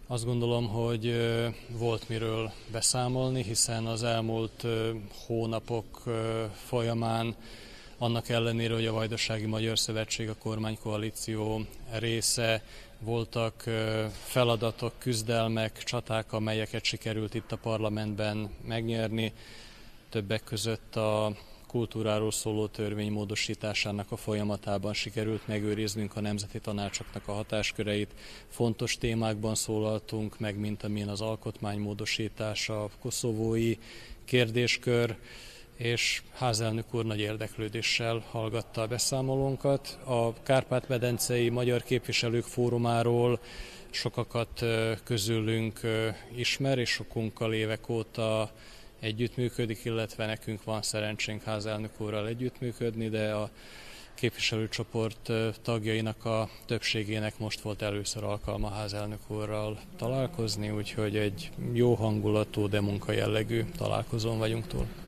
Azt gondolom, hogy volt miről beszámolni, hiszen az elmúlt hónapok folyamán annak ellenére, hogy a Vajdasági Magyar Szövetség, a kormánykoalíció része, voltak feladatok, küzdelmek, csaták, amelyeket sikerült itt a parlamentben megnyerni. Többek között a kultúráról szóló törvény módosításának a folyamatában sikerült megőriznünk a nemzeti tanácsoknak a hatásköreit. Fontos témákban szólaltunk meg, mint amilyen az alkotmánymódosítás, a koszovói kérdéskör, és házelnök úr nagy érdeklődéssel hallgatta a beszámolónkat. A Kárpát-medencei Magyar Képviselők Fórumáról sokakat közülünk ismer, és sokunkkal évek óta együttműködik, illetve nekünk van szerencsénk házelnök úrral együttműködni, de a képviselőcsoport tagjainak a többségének most volt először alkalma házelnök úrral találkozni, úgyhogy egy jó hangulatú, de munkajellegű találkozón vagyunk túl.